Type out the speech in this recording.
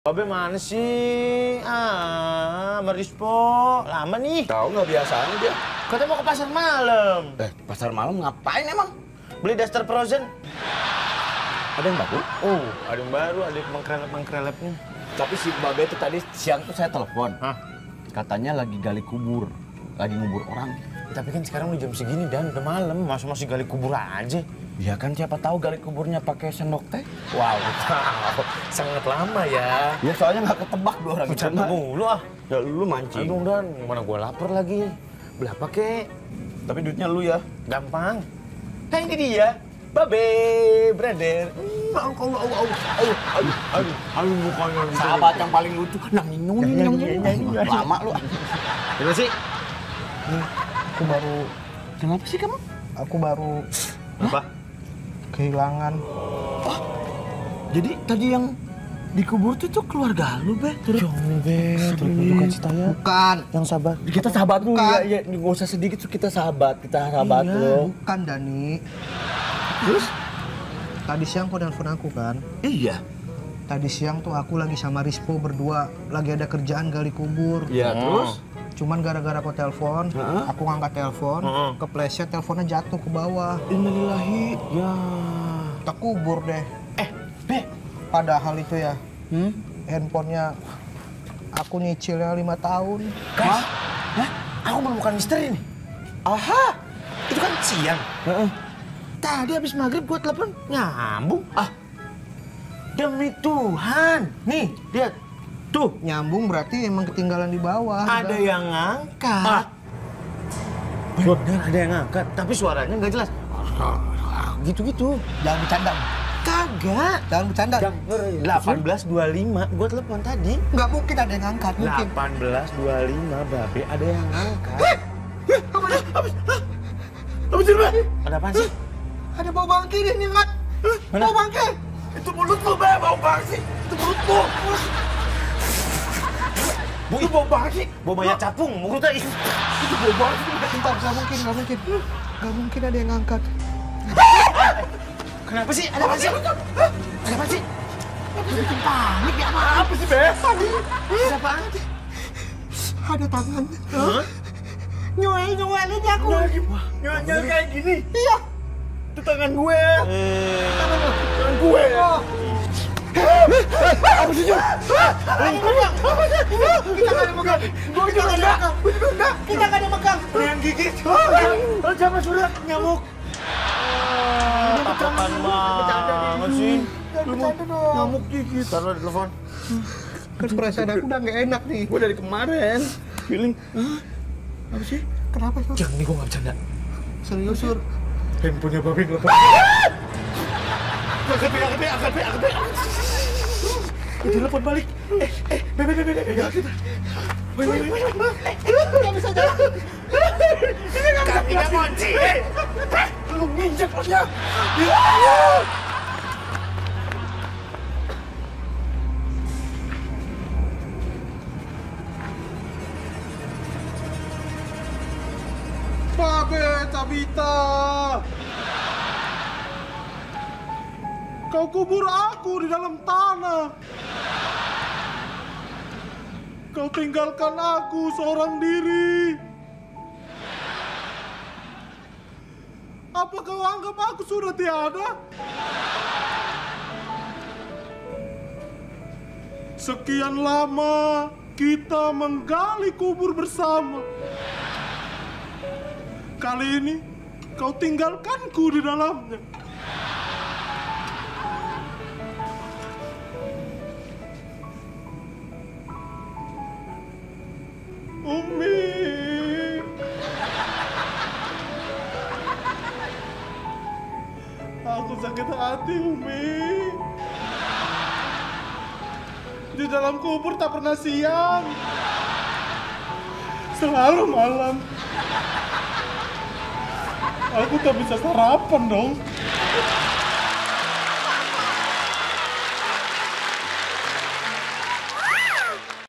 Babe mana sih? Merispo. Lama nih. Tahu nggak biasanya dia? Katanya mau ke pasar malam. Pasar malam ngapain emang? Beli daster frozen. Ada yang baru? Oh, ada yang baru, ada mengkrelep-mengkrelepnya. Tapi si Babe itu tadi siang tuh saya telepon. Hah? Katanya lagi gali kubur. Lagi ngubur orang. Tapi kan sekarang udah jam segini dan udah malam, masih gali kubur aja. Ya kan siapa tahu gali kuburnya pakai sendok teh. Wow, sangat lama ya. Ya soalnya nggak ketebak dua orang. Bercanda mulu ah. Ya lu mancing. Aduh Dan, mana gua lapar lagi. Berapa kek? Tapi duitnya lu ya. Gampang. Nah ini dia, Babe, brother. Aduh, mukanya. Sahabat yang paling lucu. Lama lu. Terima kasih. Aku baru, Kenapa sih kamu? aku baru Apa? kehilangan. Jadi tadi yang dikubur tuh keluarga lu, Be? Jangan, Be. Bukan si Taya. Bukan. Yang sabar. Kita sahabat lu Bukan. ya, nggak usah sedikit kita sahabat lu. Bukan, Dani. Terus? Tadi siang kau nelfon aku kan? Iya. Tadi siang tuh aku lagi sama Rispo berdua. Lagi ada kerjaan gali kubur. Iya, terus? Cuman gara-gara kau telepon, aku ngangkat telepon, kepleset teleponnya jatuh ke bawah. Innalillahi. Ya. Tak kubur deh. Be. Padahal itu ya, handphonenya aku nyicilnya 5 tahun. Guys, aku menemukan misteri nih. Aha. Itu kan siang. Tadi habis maghrib gua telepon nyambung. Demi Tuhan. Nih, lihat. Tuh, Nyambung berarti emang ketinggalan di bawah. ada yang ngangkat. Bener, ada yang ngangkat. Tapi suaranya nggak jelas. Gitu-gitu. Jangan bercanda. Kagak. Jangan bercanda. 18.25, gua telepon tadi. Nggak mungkin ada yang ngangkat, mungkin. 18.25, Babe, ada yang ngangkat. Apa sih, Be? Ada apaan sih? Ada bau bangki nih, nyengat. Mana? Bau bangki. Itu mulut lu, Be, bau banget sih. Itu mulut lu. Itu bau banget sih. Bau mayat capung, mulutnya. Itu bau banget sih. Bentar, nggak mungkin. Nggak mungkin ada yang ngangkat. Kenapa sih? Ada apa sih? Ada apa sih? Bikin panik ya, Apa sih, Be? Ada apaan sih? Ada tangan. Nyoel-nyoelin aku. Nyol kayak gini. Iya. Itu tangan gue. Tangan gue. Apa sih, Jul? Kita nggak ada megang. Kita nggak ada megang. Kita nggak ada megang. Yang gigit. Jangan surat nyamuk. Takutan banget sih. Jangan bercanda dong. Nyamuk gigit. Taruh di telepon. Kan perasaan aku udah nggak enak nih. Gue dari kemarin feeling. Apa sih? Kenapa, Sur? Jangan nih, gua nggak bercanda. Serius, Sur? Handphonenya Babe telepon. Angkat. Telepon balik. Be, pegang kita. Nggak bisa jalan. Kakinya kunci. Lu nginjek aja. Babe, Tabita. Kau kubur aku di dalam tanah. Kau tinggalkan aku seorang diri. Apa kau anggap aku sudah tiada? Sekian lama kita menggali kubur bersama. Kali ini kau tinggalkanku di dalamnya. Umi. Aku sakit hati, Umi. Di dalam kubur tak pernah siang. Selalu malam. Aku tak bisa sarapan dong.